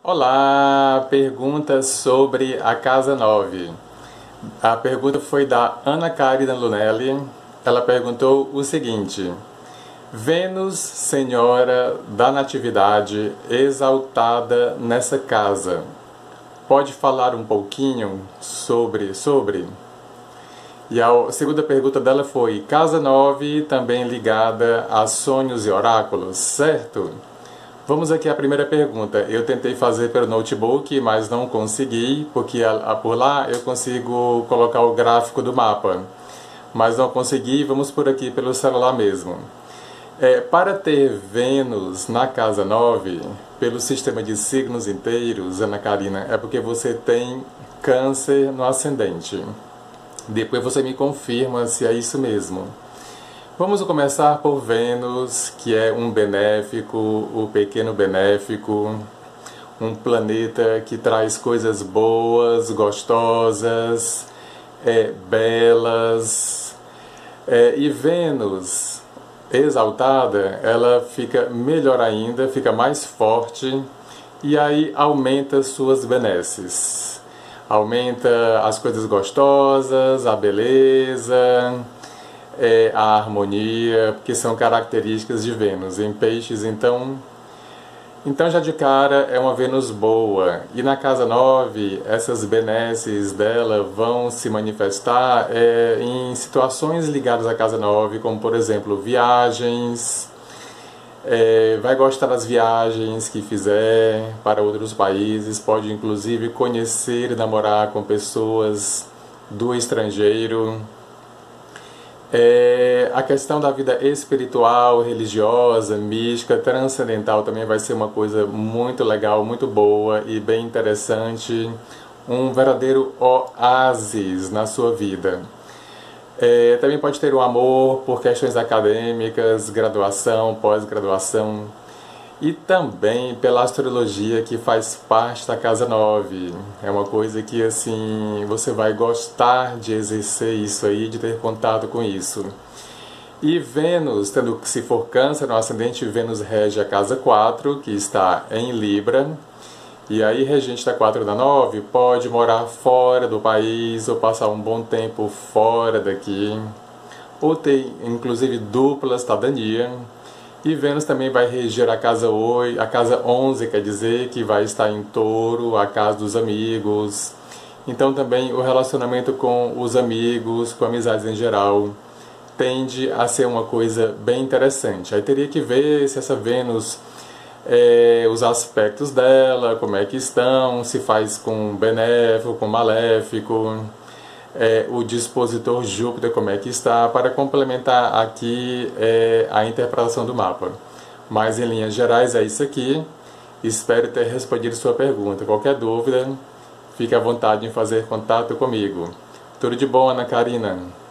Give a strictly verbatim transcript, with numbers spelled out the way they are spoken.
Olá, perguntas sobre a casa nove. A pergunta foi da Ana Carina Lunelli. Ela perguntou o seguinte: Vênus, Senhora da Natividade, exaltada nessa casa. Pode falar um pouquinho sobre sobre? E a segunda pergunta dela foi: casa nove também ligada a sonhos e oráculos, certo? Vamos aqui à primeira pergunta. Eu tentei fazer pelo notebook, mas não consegui, porque a, a, por lá eu consigo colocar o gráfico do mapa. Mas não consegui, vamos por aqui pelo celular mesmo. É, para ter Vênus na casa nove, pelo sistema de signos inteiros, Ana Carina, é porque você tem Câncer no ascendente. Depois você me confirma se é isso mesmo. Vamos começar por Vênus, que é um benéfico, o pequeno benéfico, um planeta que traz coisas boas, gostosas, é, belas. É, e Vênus exaltada, ela fica melhor ainda, fica mais forte e aí aumenta suas benesses. Aumenta as coisas gostosas, a beleza, é, a harmonia, que são características de Vênus. Em Peixes, então, então já de cara é uma Vênus boa. E na casa nove, essas benesses dela vão se manifestar é, em situações ligadas à casa nove, como por exemplo viagens. É, vai gostar das viagens que fizer para outros países, pode inclusive conhecer e namorar com pessoas do estrangeiro. É, a questão da vida espiritual, religiosa, mística, transcendental também vai ser uma coisa muito legal, muito boa e bem interessante. Um verdadeiro oásis na sua vida. É, também pode ter o amor por questões acadêmicas, graduação, pós-graduação. E também pela astrologia, que faz parte da casa nove. É uma coisa que assim você vai gostar de exercer isso aí, de ter contato com isso. E Vênus, tendo, se for Câncer no ascendente, Vênus rege a casa quatro, que está em Libra. E aí, regente da quatro da nove pode morar fora do país ou passar um bom tempo fora daqui, ou ter inclusive dupla cidadania. E Vênus também vai reger a casa oito, a casa onze, quer dizer que vai estar em Touro, a casa dos amigos. Então também o relacionamento com os amigos, com amizades em geral, tende a ser uma coisa bem interessante. Aí teria que ver se essa Vênus, é, os aspectos dela, como é que estão, se faz com benéfico, com maléfico. É, o dispositor Júpiter, como é que está, para complementar aqui é, a interpretação do mapa. Mas em linhas gerais é isso aqui. Espero ter respondido sua pergunta. Qualquer dúvida, fique à vontade em fazer contato comigo. Tudo de bom, Ana Carina.